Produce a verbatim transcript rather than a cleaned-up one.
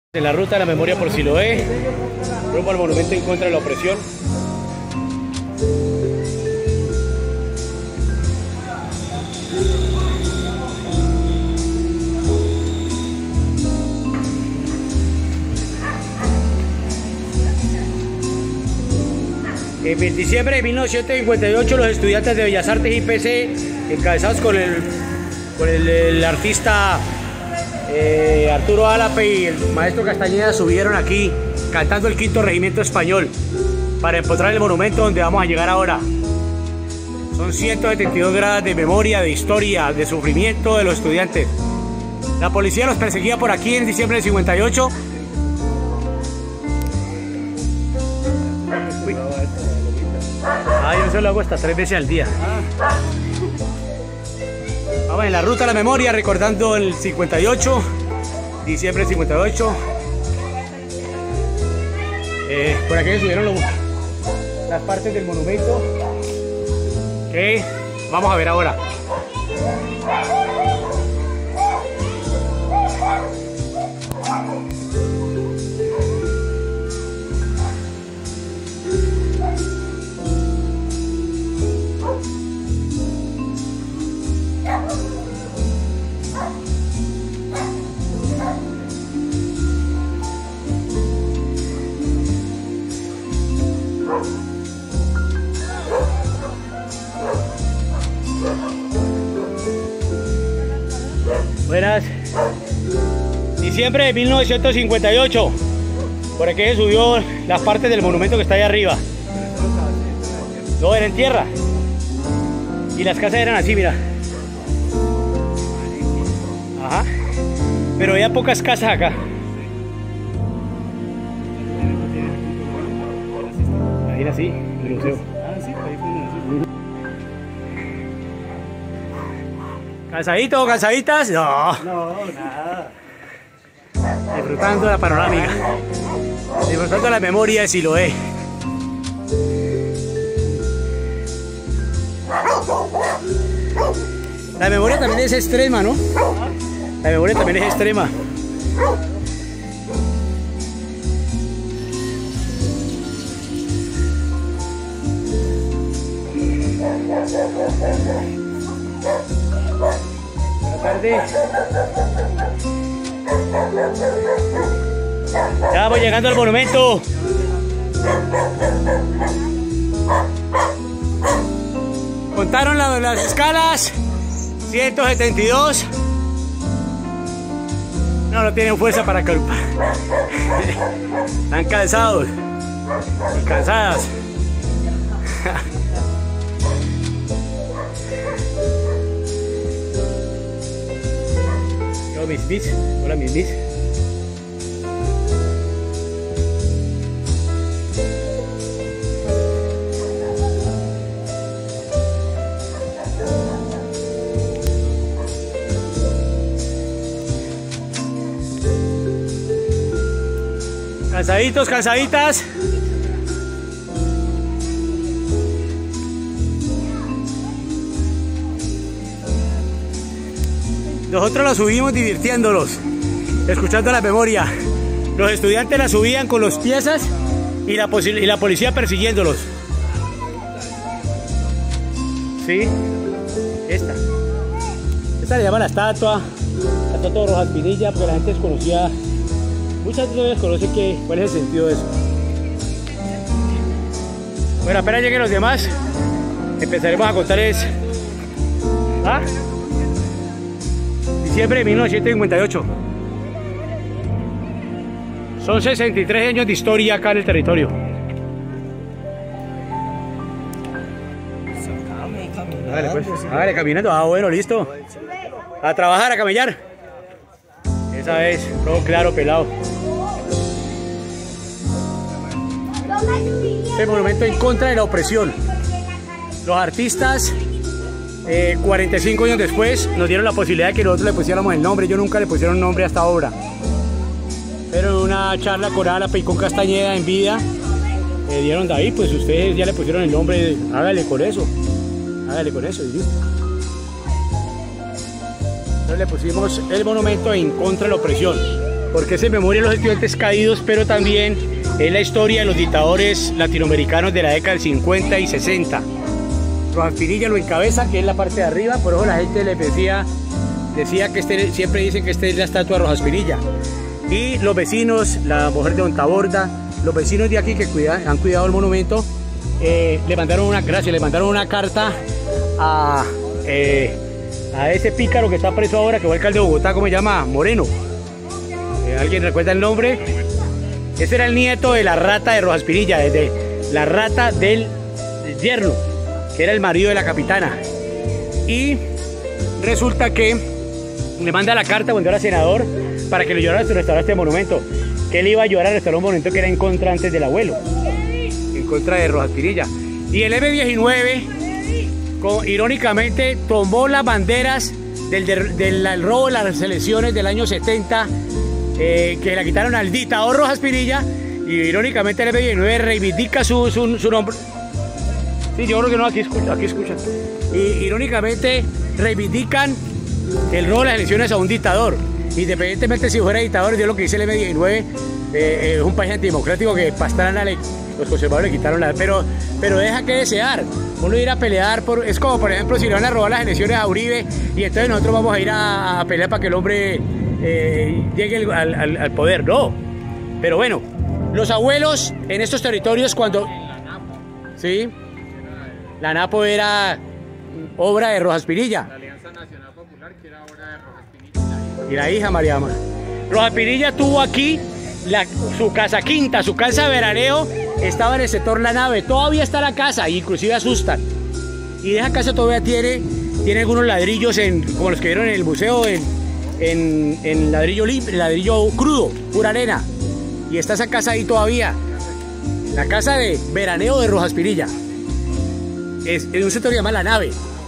En la ruta de la memoria por Siloé, rumbo al monumento en contra de la opresión. En diciembre de mil novecientos cincuenta y ocho, los estudiantes de Bellas Artes I P C, encabezados con el, con el, el artista Eh, Arturo Álape y el maestro Castañeda, subieron aquí cantando el quinto regimiento español para empotrar el monumento donde vamos a llegar ahora. Son ciento setenta y dos gradas de memoria, de historia, de sufrimiento de los estudiantes. La policía los perseguía por aquí en diciembre del cincuenta y ocho. Uy. Ah, yo eso lo hago hasta tres veces al día. Vamos en la ruta a la memoria, recordando el cincuenta y ocho, diciembre del cincuenta y ocho. Eh, por aquí subieron los, las partes del monumento que vamos a ver ahora. Buenas. Diciembre de mil novecientos cincuenta y ocho. Por aquí se subió las partes del monumento que está ahí arriba. No, era en tierra. Y las casas eran así, mira. Ajá. Pero había pocas casas acá. Ahí era así, el museo. ¿Cansadito o cansaditas? No. No, nada. Disfrutando la panorámica. Disfrutando la memoria de Siloé. La memoria también es extrema, ¿no? La memoria también es extrema. Buenas tardes. Ya vamos llegando al monumento. Contaron la, las escalas. ciento setenta y dos. No, no tienen fuerza para culpa. Están cansados y cansadas. Hola mis bis, hola mis bis. Cansaditos, cansaditas. Nosotros la subimos divirtiéndolos, escuchando la memoria. Los estudiantes la subían con los piezas y la, y la policía persiguiéndolos. Sí, esta. Esta le llaman la estatua, la estatua de Rojas Pinilla, porque la gente desconocía. Muchas personas desconocen que, cuál es el sentido de eso. Bueno, apenas lleguen los demás, empezaremos a contarles. ¿Ah? Diciembre de mil novecientos cincuenta y ocho. Son sesenta y tres años de historia acá en el territorio. Hágale pues, hágale caminando. Ah, bueno, listo. A trabajar, a camellar. Esa es, todo claro, pelado. Este monumento en contra de la opresión. Los artistas, eh, cuarenta y cinco años después, nos dieron la posibilidad de que nosotros le pusiéramos el nombre. Yo nunca le pusieron nombre a esta obra. Pero en una charla con Álape y con Castañeda en vida, eh, dieron de ahí, pues ustedes ya le pusieron el nombre, hágale con eso. Hágale con eso y listo. Entonces le pusimos el monumento en contra de la opresión. porque es en memoria de los estudiantes caídos, pero también es la historia de los dictadores latinoamericanos de la década del cincuenta y sesenta. Rojas Pinilla lo encabeza, que es la parte de arriba, por eso la gente le decía, decía que este, siempre dicen que esta es la estatua de Rojas Pinilla. Y los vecinos, la mujer de Don Taborda, los vecinos de aquí que cuidan, han cuidado el monumento, eh, le mandaron una, gracias, le mandaron una carta a, eh, a ese pícaro que está preso ahora, que fue alcalde de Bogotá, ¿cómo se llama? Moreno. Eh, ¿Alguien recuerda el nombre? Ese era el nieto de la rata de Rojas Pinilla, de la rata del yerno, que era el marido de la capitana. Y resulta que le manda la carta cuando era senador para que lo ayudara a restaurar este monumento. Que él iba a ayudar a restaurar un monumento que era en contra antes del abuelo, en contra de Rojas Pinilla. Y el eme diecinueve, con, irónicamente, tomó las banderas del, del, del robo de las elecciones del año setenta, eh, que la quitaron al dictador Rojas Pinilla, y irónicamente el eme diecinueve reivindica su, su, su nombre. Sí, yo creo que no, aquí escucha, aquí escucha. Y irónicamente reivindican el robo de las elecciones a un dictador. Independientemente si fuera dictador, yo lo que dice el eme diecinueve, eh, es un país antidemocrático que Pastrana, le, los conservadores le quitaron la... Pero, pero deja que desear. Uno ir a pelear por... Es como, por ejemplo, si le van a robar las elecciones a Uribe y entonces nosotros vamos a ir a, a pelear para que el hombre eh, llegue al, al, al poder. No. Pero bueno, los abuelos en estos territorios cuando... Sí. La Napo era obra de Rojas Pinilla. La Alianza Nacional Popular, que era obra de Rojas Pinilla. Y la hija María Ama. Rojas Pinilla tuvo aquí la, su casa quinta, su casa de veraneo, estaba en el sector La Nave. Todavía está la casa, inclusive asustan. Y esa casa todavía tiene, tiene algunos ladrillos, en, como los que vieron en el museo, en, en, en ladrillo limpio, ladrillo crudo, pura arena. Y está esa casa ahí todavía. La casa de veraneo de Rojas Pinilla. Es en un sector que se llama La Nave.